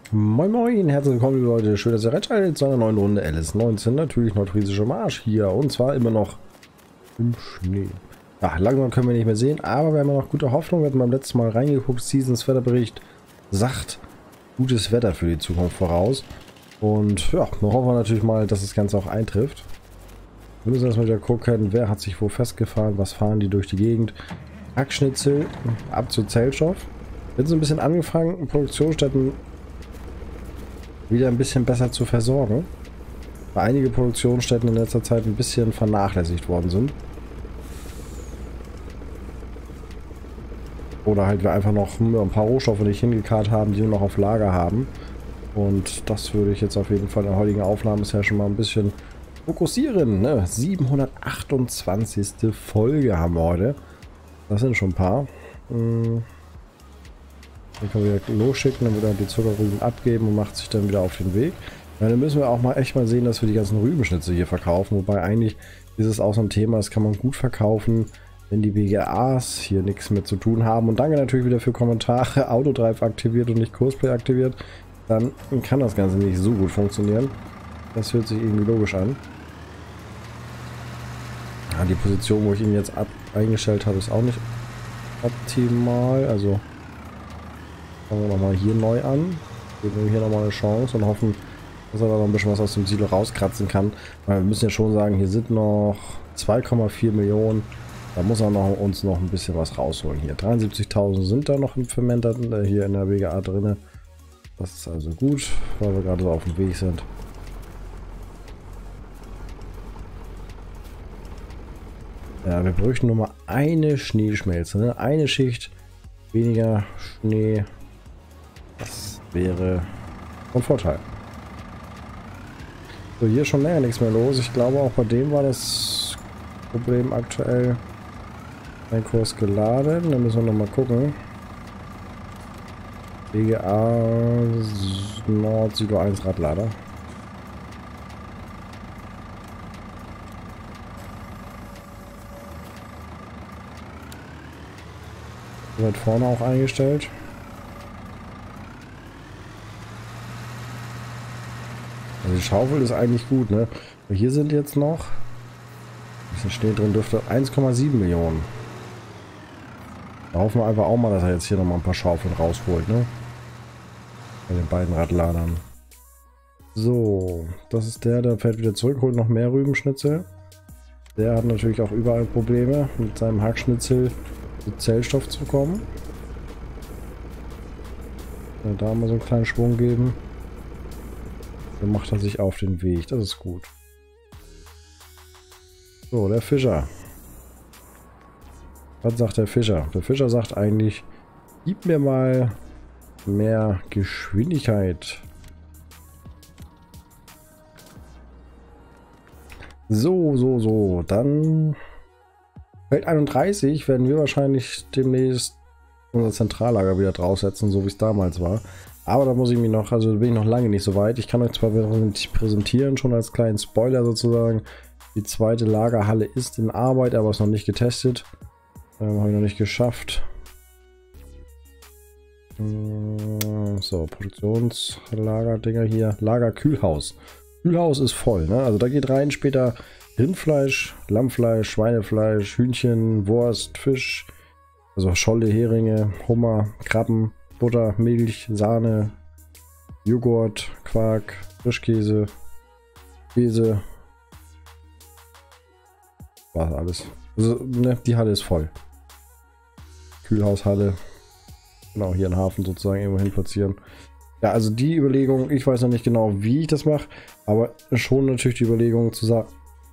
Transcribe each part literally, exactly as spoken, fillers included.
Moin Moin, herzlich willkommen liebe Leute, schön, dass ihr reinschaltet zu einer neuen Runde L S neunzehn, natürlich nordfriesischer Marsch hier und zwar immer noch im Schnee. Ja, langsam können wir nicht mehr sehen, aber wir haben ja noch gute Hoffnung, wir hatten beim letzten Mal reingeguckt, Seasons Wetterbericht sagt gutes Wetter für die Zukunft voraus und ja, dann hoffen wir natürlich mal, dass das Ganze auch eintrifft. Wir müssen erstmal wieder gucken, wer hat sich wo festgefahren, was fahren die durch die Gegend. Hackschnitzel ab zu Zellstoff. Jetzt so ein bisschen angefangen, Produktionsstätten wieder ein bisschen besser zu versorgen, weil einige Produktionsstätten in letzter Zeit ein bisschen vernachlässigt worden sind. Oder halt wir einfach noch ein paar Rohstoffe nicht hingekarrt haben, die wir noch auf Lager haben. Und das würde ich jetzt auf jeden Fall in der heutigen Aufnahme bisher schon mal ein bisschen fokussieren. Ne? siebenhundertachtundzwanzigste Folge haben wir heute. Das sind schon ein paar. Hm. Dann können wir wieder losschicken, dann wird er die Zuckerrüben abgeben und macht sich dann wieder auf den Weg. Ja, dann müssen wir auch mal echt mal sehen, dass wir die ganzen Rübenschnitze hier verkaufen. Wobei eigentlich ist es auch so ein Thema, das kann man gut verkaufen, wenn die B G As hier nichts mehr zu tun haben. Und danke natürlich wieder für Kommentare. Autodrive aktiviert und nicht Kursplay aktiviert. Dann kann das Ganze nicht so gut funktionieren. Das hört sich irgendwie logisch an. Ja, die Position, wo ich ihn jetzt ab eingestellt habe, ist auch nicht optimal. Also fangen wir nochmal hier neu an. Geben wir hier nochmal eine Chance und hoffen, dass er da noch ein bisschen was aus dem Silo rauskratzen kann. Weil wir müssen ja schon sagen, hier sind noch zwei Komma vier Millionen. Da muss er noch, uns noch ein bisschen was rausholen hier. dreiundsiebzigtausend sind da noch im Fermenter hier in der B G A drin. Das ist also gut, weil wir gerade so auf dem Weg sind. Ja, wir bräuchten nur mal eine Schneeschmelze, ne? Eine Schicht weniger Schnee. Das wäre von Vorteil. So, hier ist schon länger nichts mehr los. Ich glaube, auch bei dem war das Problem aktuell ein Kurs geladen. Da müssen wir noch mal gucken. B G A Nord Silo eins Radlader. Weit vorne auch eingestellt. Also die Schaufel ist eigentlich gut, ne? Aber hier sind jetzt noch ein bisschen Schnee drin, dürfte eins Komma sieben Millionen. Da hoffen wir einfach auch mal, dass er jetzt hier noch mal ein paar Schaufeln rausholt, ne? Bei den beiden Radladern. So, das ist der, der fährt wieder zurück, holt noch mehr Rübenschnitzel. Der hat natürlich auch überall Probleme mit seinem Hackschnitzel zu Zellstoff zu kommen. Ja, da mal so einen kleinen Schwung geben. Dann macht er sich auf den Weg. Das ist gut. So, der Fischer. Was sagt der Fischer? Der Fischer sagt eigentlich, gib mir mal mehr Geschwindigkeit. So, so, so. Dann Feld einunddreißig werden wir wahrscheinlich demnächst unser Zentrallager wieder draufsetzen, so wie es damals war. Aber da muss ich mich noch, also bin ich noch lange nicht so weit. Ich kann euch zwar präsentieren, schon als kleinen Spoiler sozusagen. Die zweite Lagerhalle ist in Arbeit, aber ist noch nicht getestet. Ähm, habe ich noch nicht geschafft. So, Produktionslagerdinger hier. Lagerkühlhaus. Kühlhaus ist voll, ne? Also da geht rein später Rindfleisch, Lammfleisch, Schweinefleisch, Hühnchen, Wurst, Fisch, also Scholle, Heringe, Hummer, Krabben, Butter, Milch, Sahne, Joghurt, Quark, Frischkäse, Käse. War alles. Also, ne, die Halle ist voll. Kühlhaushalle. Genau, hier einen Hafen sozusagen irgendwo hin platzieren. Ja, also die Überlegung, ich weiß noch nicht genau, wie ich das mache, aber schon natürlich die Überlegung zu sagen,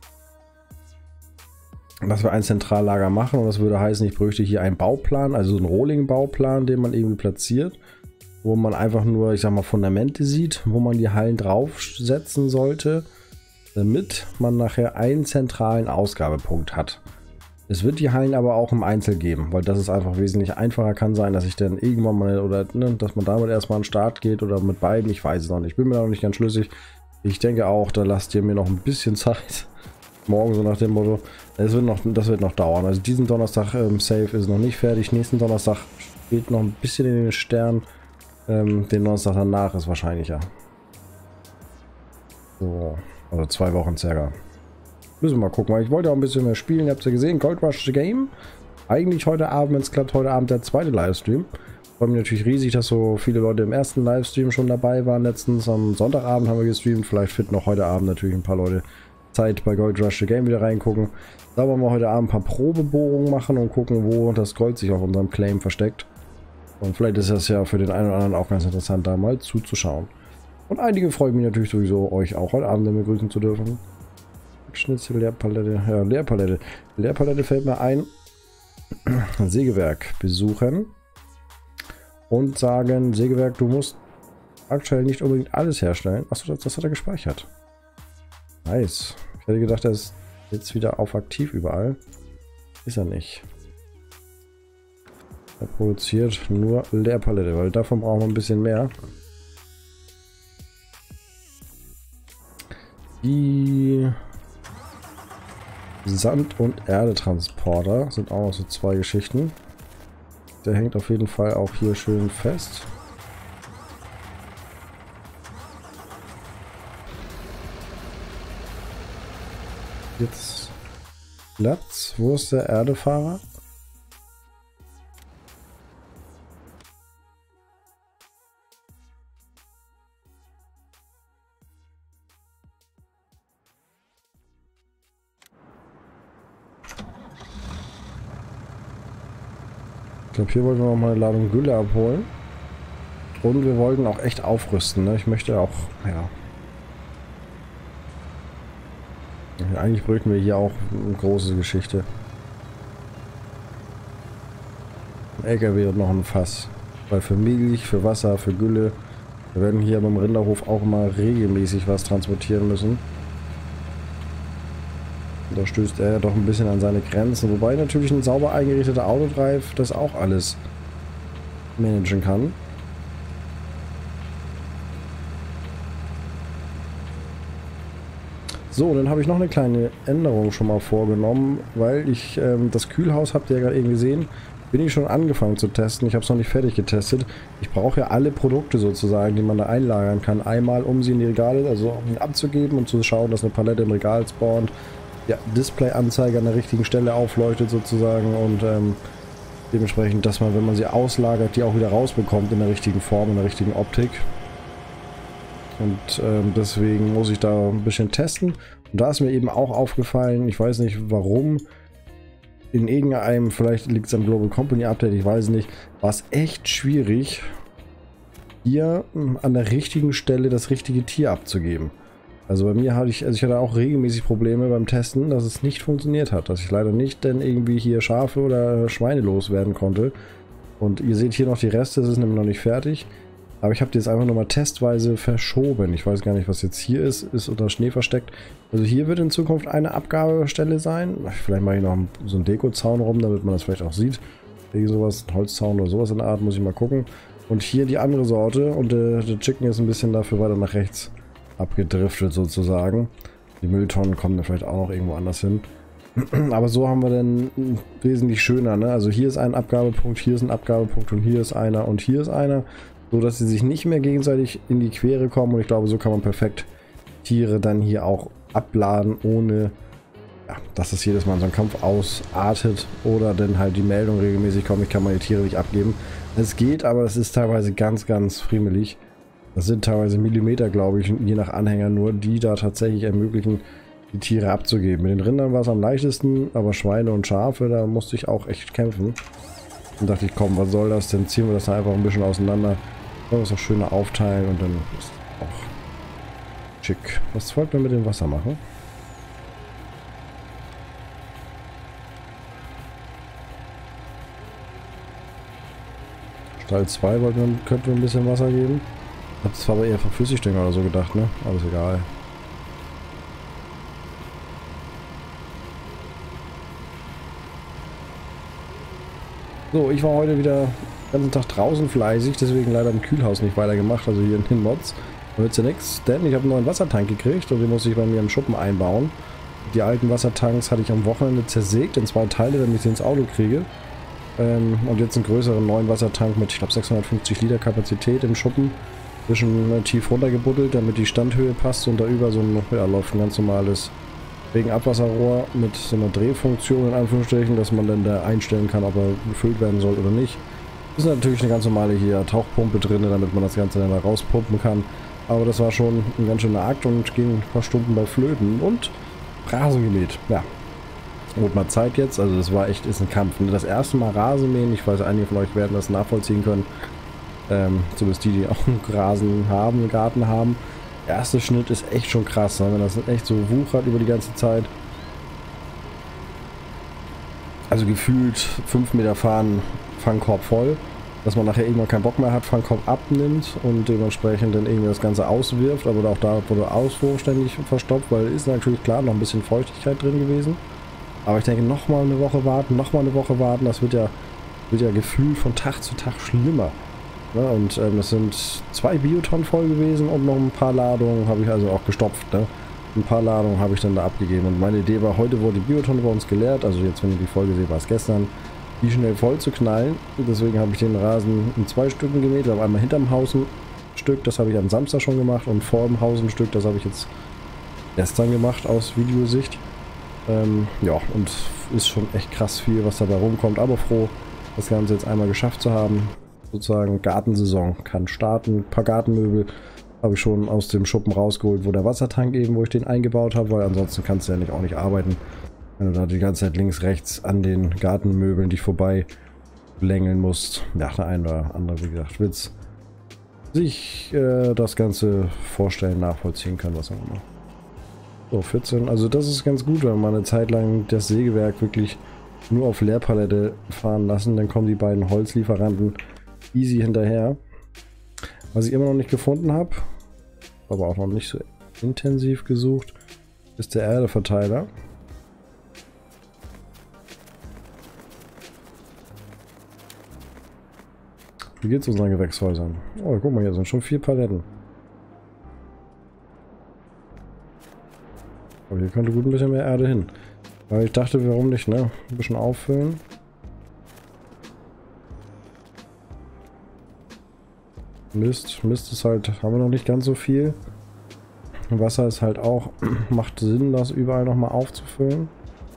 dass wir ein Zentrallager machen, und das würde heißen, ich bräuchte hier einen Bauplan, also so einen Rolling-Bauplan, den man irgendwie platziert, wo man einfach nur, ich sag mal, Fundamente sieht, wo man die Hallen draufsetzen sollte, damit man nachher einen zentralen Ausgabepunkt hat. Es wird die Hallen aber auch im Einzel geben, weil das ist einfach wesentlich einfacher. Kann sein, dass ich dann irgendwann mal, oder ne, dass man damit erstmal an den Start geht oder mit beiden, ich weiß es noch nicht, ich bin mir noch nicht ganz schlüssig. Ich denke auch, da lasst ihr mir noch ein bisschen Zeit. Morgen so nach dem Motto, es wird noch, das wird noch dauern. Also diesen Donnerstag ähm, safe ist noch nicht fertig. Nächsten Donnerstag steht noch ein bisschen in den Sternen. Ähm, den Donnerstag danach ist wahrscheinlicher. So, also zwei Wochen circa. Müssen wir mal gucken, weil ich wollte auch ein bisschen mehr spielen. Ihr habt ja gesehen, Gold Rush The Game. Eigentlich heute Abend, wenn es klappt, heute Abend der zweite Livestream. Ich freue mich natürlich riesig, dass so viele Leute im ersten Livestream schon dabei waren. Letztens am Sonntagabend haben wir gestreamt. Vielleicht finden auch heute Abend natürlich ein paar Leute Zeit bei Gold Rush The Game wieder reingucken. Da wollen wir heute Abend ein paar Probebohrungen machen und gucken, wo das Gold sich auf unserem Claim versteckt. Und vielleicht ist das ja für den einen oder anderen auch ganz interessant, da mal zuzuschauen. Und einige freuen mich natürlich sowieso, euch auch heute Abend begrüßen zu dürfen. Schnitzel, Leerpalette, ja, Leerpalette. Leerpalette fällt mir ein. Sägewerk besuchen. Und sagen, Sägewerk, du musst aktuell nicht unbedingt alles herstellen. Achso, das, das hat er gespeichert. Nice. Ich hätte gedacht, er ist jetzt wieder auf aktiv überall. Ist er nicht. Er produziert nur Leerpalette, weil davon brauchen wir ein bisschen mehr. Die Sand- und Erdetransporter sind auch noch so zwei Geschichten. Der hängt auf jeden Fall auch hier schön fest. Jetzt Platz. Wo ist der Erdefahrer? Ich glaube, hier wollten wir noch mal eine Ladung Gülle abholen. Und wir wollten auch echt aufrüsten. Ne? Ich möchte auch, ja. Eigentlich bräuchten wir hier auch eine große Geschichte. Ein L K W und noch ein Fass. Weil für Milch, für Wasser, für Gülle. Wir werden hier beim Rinderhof auch mal regelmäßig was transportieren müssen. Da stößt er doch ein bisschen an seine Grenzen. Wobei natürlich ein sauber eingerichteter Autodrive das auch alles managen kann. So, dann habe ich noch eine kleine Änderung schon mal vorgenommen, weil ich ähm, das Kühlhaus, habt ihr ja gerade eben gesehen, bin ich schon angefangen zu testen. Ich habe es noch nicht fertig getestet. Ich brauche ja alle Produkte sozusagen, die man da einlagern kann. Einmal, um sie in die Regale, also um sie abzugeben und zu schauen, dass eine Palette im Regal spawnt. Ja, Display-Anzeige an der richtigen Stelle aufleuchtet sozusagen und ähm, dementsprechend, dass man, wenn man sie auslagert, die auch wieder rausbekommt in der richtigen Form, in der richtigen Optik. Und ähm, deswegen muss ich da ein bisschen testen. Und da ist mir eben auch aufgefallen, ich weiß nicht warum, in irgendeinem, vielleicht liegt es am Global Company Update, ich weiß nicht, war es echt schwierig, hier an der richtigen Stelle das richtige Tier abzugeben. Also bei mir hatte ich, also ich hatte auch regelmäßig Probleme beim Testen, dass es nicht funktioniert hat, dass ich leider nicht denn irgendwie hier Schafe oder Schweine loswerden konnte. Und ihr seht hier noch die Reste, das ist nämlich noch nicht fertig. Aber ich habe die jetzt einfach nochmal testweise verschoben. Ich weiß gar nicht, was jetzt hier ist, ist unter Schnee versteckt. Also hier wird in Zukunft eine Abgabestelle sein. Vielleicht mache ich noch so einen Dekozaun rum, damit man das vielleicht auch sieht. Irgendwie sowas, ein Holzzaun oder sowas in der Art, muss ich mal gucken. Und hier die andere Sorte und der, der Chicken ist ein bisschen dafür weiter nach rechts abgedriftet sozusagen. Die Mülltonnen kommen da vielleicht auch noch irgendwo anders hin. Aber so haben wir dann wesentlich schöner, ne? Also hier ist ein Abgabepunkt, hier ist ein Abgabepunkt und hier ist einer und hier ist einer. So dass sie sich nicht mehr gegenseitig in die Quere kommen und ich glaube, so kann man perfekt Tiere dann hier auch abladen, ohne ja, dass es jedes Mal in so einem Kampf ausartet oder dann halt die Meldung regelmäßig kommt, ich kann meine Tiere nicht abgeben. Es geht, aber es ist teilweise ganz, ganz friemelig. Das sind teilweise Millimeter, glaube ich, je nach Anhänger nur, die da tatsächlich ermöglichen, die Tiere abzugeben. Mit den Rindern war es am leichtesten, aber Schweine und Schafe, da musste ich auch echt kämpfen. Und dachte ich, komm, was soll das denn? Ziehen wir das dann einfach ein bisschen auseinander. Wollen wir es auch schöner aufteilen und dann ist auch schick. Was wollten wir mit dem Wasser machen? Stall zwei wollten wir, könnten wir ein bisschen Wasser geben. Ich habe zwar aber eher für Flüssigdünger oder so gedacht, ne? Aber ist egal. So, ich war heute wieder den ganzen Tag draußen fleißig, deswegen leider im Kühlhaus nicht weitergemacht, also hier in den Mods. Da wird ja nichts, denn ich habe einen neuen Wassertank gekriegt und den muss ich bei mir im Schuppen einbauen. Die alten Wassertanks hatte ich am Wochenende zersägt in zwei Teile, damit ich sie ins Auto kriege. Ähm, und jetzt einen größeren neuen Wassertank mit, ich glaube, sechshundertfünfzig Liter Kapazität im Schuppen. Bisschen äh, tief runtergebuddelt, damit die Standhöhe passt und da über so ein, ja, läuft ein ganz normales Regenabwasserrohr mit so einer Drehfunktion in Anführungsstrichen, dass man dann da einstellen kann, ob er gefüllt werden soll oder nicht. Ist natürlich eine ganz normale hier Tauchpumpe drin, damit man das Ganze dann da rauspumpen kann. Aber das war schon ein ganz schöner Akt und ging ein paar Stunden bei Flöten und Rasen gemäht. Ja, wurde mal Zeit jetzt, also das war echt, ist ein Kampf. Das erste Mal Rasen mähen, ich weiß, einige von euch werden das nachvollziehen können. Ähm, zumindest die, die auch einen Rasen haben, einen Garten haben. Der erste Schnitt ist echt schon krass, ne? Wenn das echt so wuchert über die ganze Zeit. Also gefühlt fünf Meter fahren, Fangkorb voll. Dass man nachher irgendwann keinen Bock mehr hat, Fangkorb abnimmt und dementsprechend dann irgendwie das Ganze auswirft. Aber auch da wurde Auswurf ständig verstopft, weil ist natürlich klar noch ein bisschen Feuchtigkeit drin gewesen. Aber ich denke, nochmal eine Woche warten, nochmal eine Woche warten, das wird ja, wird ja gefühlt von Tag zu Tag schlimmer. Ne? Und ähm, es sind zwei Biotonnen voll gewesen und noch ein paar Ladungen habe ich also auch gestopft. Ne? Ein paar Ladungen habe ich dann da abgegeben. Und meine Idee war, heute wurde die Biotonne bei uns geleert. Also jetzt, wenn ihr die Folge seht, war es gestern. Die schnell voll zu knallen. Und deswegen habe ich den Rasen in zwei Stücken gemäht. Wir haben einmal hinterm Haus ein Stück, das habe ich am Samstag schon gemacht. Und vor dem Haus ein Stück, das habe ich jetzt gestern gemacht aus Videosicht. Ähm, ja, und ist schon echt krass viel, was dabei rumkommt. Aber froh, das Ganze jetzt einmal geschafft zu haben. Sozusagen Gartensaison kann starten. Ein paar Gartenmöbel habe ich schon aus dem Schuppen rausgeholt, wo der Wassertank eben, wo ich den eingebaut habe, weil ansonsten kannst du ja nicht, auch nicht arbeiten. Wenn du da die ganze Zeit links, rechts an den Gartenmöbeln dich vorbei längeln musst. Ja, der eine oder andere, wie gesagt, Witz. Sich äh, das Ganze vorstellen, nachvollziehen kann, was auch immer. So, vierzehn. Also das ist ganz gut, wenn man eine Zeit lang das Sägewerk wirklich nur auf Leerpalette fahren lassen. Dann kommen die beiden Holzlieferanten easy hinterher. Was ich immer noch nicht gefunden habe, aber auch noch nicht so intensiv gesucht, ist der Erdeverteiler. Wie geht's unseren Gewächshäusern? Oh, guck mal, hier sind schon vier Paletten. Aber hier könnte gut ein bisschen mehr Erde hin. Weil ich dachte, warum nicht, ne? Ein bisschen auffüllen. Mist, Mist ist halt, haben wir noch nicht ganz so viel. Wasser ist halt auch, macht Sinn, das überall nochmal aufzufüllen.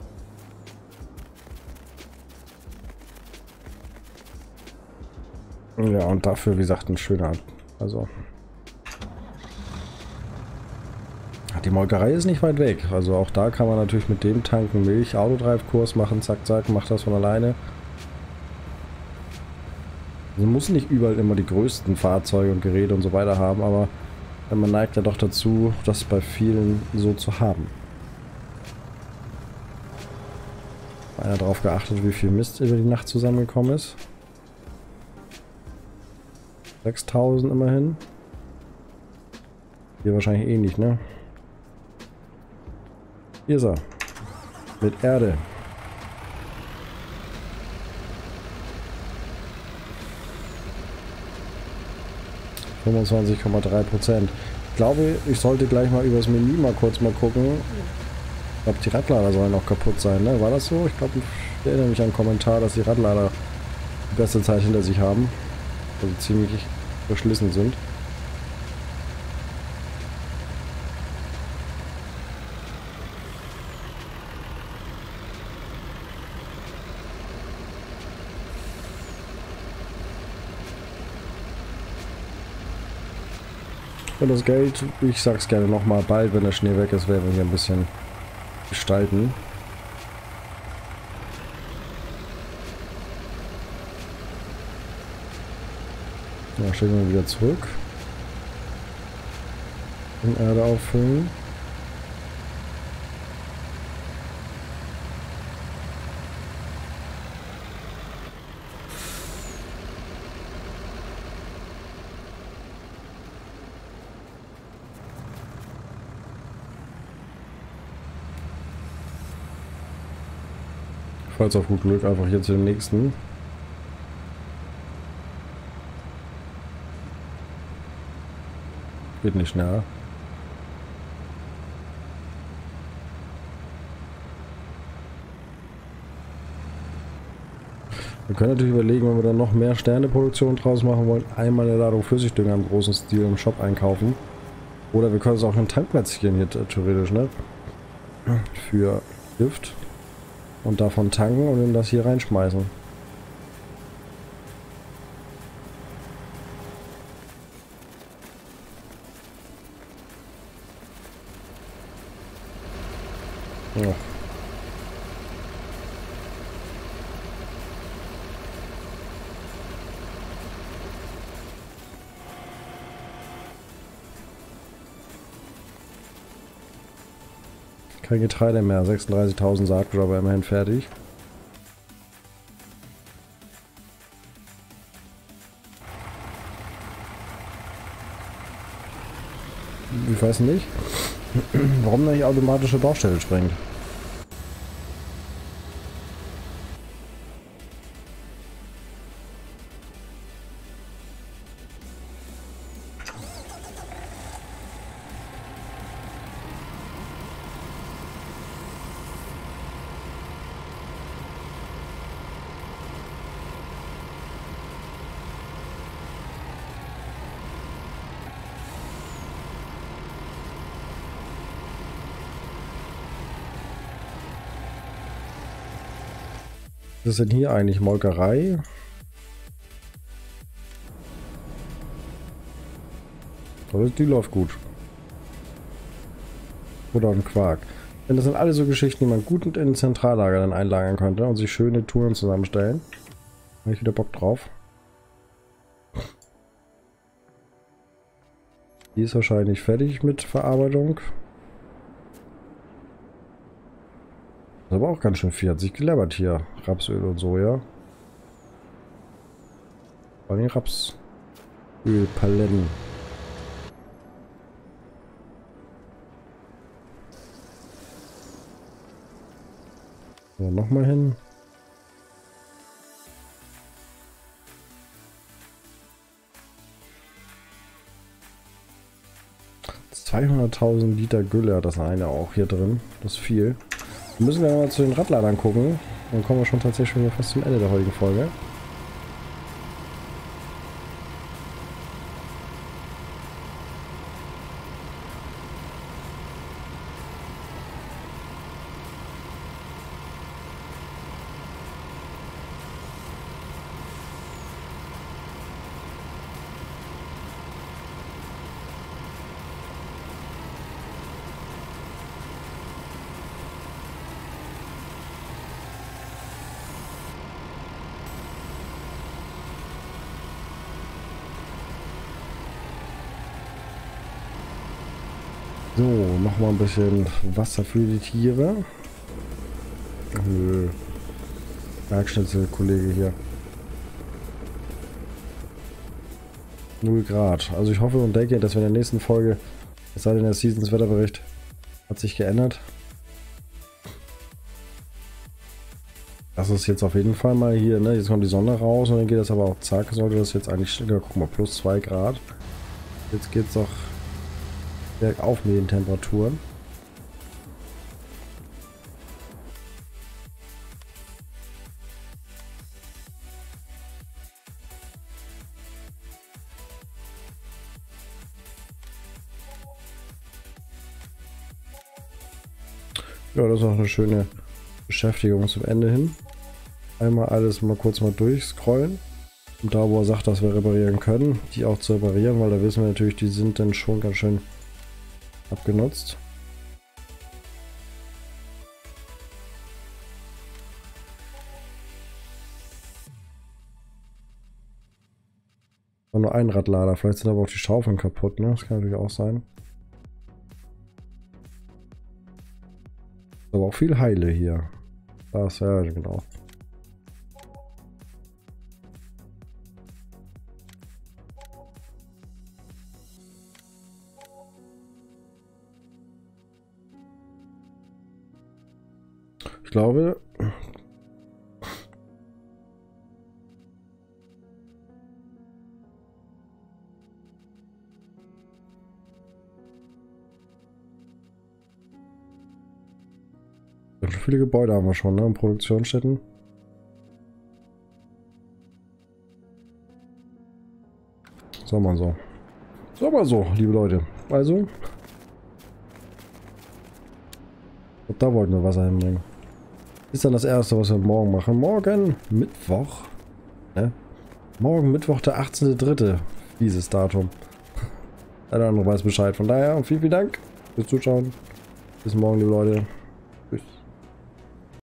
Ja, und dafür, wie gesagt, ein schöner, also... Die Molkerei ist nicht weit weg, also auch da kann man natürlich mit dem Tank einen Milch-Autodrive-Kurs machen, zack, zack, macht das von alleine. Man muss nicht überall immer die größten Fahrzeuge und Geräte und so weiter haben, aber man neigt ja doch dazu, das bei vielen so zu haben. Einer darauf geachtet, wie viel Mist über die Nacht zusammengekommen ist. sechstausend immerhin. Hier wahrscheinlich eh nicht, ne? Hier ist er. Mit Erde. fünfundzwanzig Komma drei Prozent. Ich glaube, ich sollte gleich mal übers Menü mal kurz mal gucken. Ich glaube, die Radlader sollen auch kaputt sein, ne? War das so? Ich glaube, ich erinnere mich an einen Kommentar, dass die Radlader die beste Zeit hinter sich haben. Also ziemlich verschlissen sind. Und das Geld, ich sag's gerne nochmal, bald, wenn der Schnee weg ist, werden wir hier ein bisschen gestalten. Ja, schicken wir wieder zurück. Und Erde auffüllen. Falls auf gut Glück einfach hier zu dem nächsten. Geht nicht schneller. Wir können natürlich überlegen, wenn wir dann noch mehr Sterneproduktion draus machen wollen, einmal eine Ladung Flüssigdünger im großen Stil im Shop einkaufen. Oder wir können es auch in Tank platzieren hier theoretisch, ne? Für Gift. Und davon tanken und in das hier reinschmeißen. Ja. Kein Getreide mehr, sechsunddreißigtausend Saatgut, aber immerhin fertig. Ich weiß nicht, warum da nicht automatische Baustelle springt. Was ist denn hier eigentlich? Molkerei? Die läuft gut. Oder ein Quark. Denn das sind alle so Geschichten, die man gut in den Zentrallager dann einlagern könnte und sich schöne Touren zusammenstellen. Da habe ich wieder Bock drauf. Die ist wahrscheinlich fertig mit Verarbeitung. Das ist aber auch ganz schön viel. Hat sich gelabbert hier. Rapsöl und Soja. Vor allem Rapsölpaletten. So, nochmal hin. zweihunderttausend Liter Gülle hat das eine auch hier drin. Das ist viel. Wir müssen ja mal zu den Radladern gucken. Dann kommen wir schon tatsächlich schon wieder fast zum Ende der heutigen Folge. So, nochmal ein bisschen Wasser für die Tiere. Nö. Bergschnitzel-Kollege hier. null Grad. Also ich hoffe und denke, dass wir in der nächsten Folge, es sei denn der Seasons Wetterbericht hat sich geändert. Das ist jetzt auf jeden Fall mal hier, ne? Jetzt kommt die Sonne raus und dann geht das aber auch zack, sollte das jetzt eigentlich, ja, guck mal, plus zwei Grad. Jetzt geht's doch bergauf mit den Temperaturen. Ja, das ist auch eine schöne Beschäftigung zum Ende hin. Einmal alles mal kurz mal durchscrollen. Und da, wo er sagt, dass wir reparieren können, die auch zu reparieren, weil da wissen wir natürlich, die sind dann schon ganz schön abgenutzt. War nur ein Radlader, vielleicht sind aber auch die Schaufeln kaputt, ne? Das kann natürlich auch sein. Aber auch viel Heile hier. Das, ja, genau. Ich glaube, viele Gebäude haben wir schon, ne? In Produktionsstätten. Sag mal so. Sag mal so, liebe Leute. Also. Und da wollten wir Wasser hinbringen. Ist dann das erste, was wir morgen machen. Morgen Mittwoch. Ne? Morgen Mittwoch, der achtzehnte dritte Dieses Datum. Der andere weiß Bescheid. Von daher, vielen, vielen Dank fürs Zuschauen. Bis morgen, liebe Leute.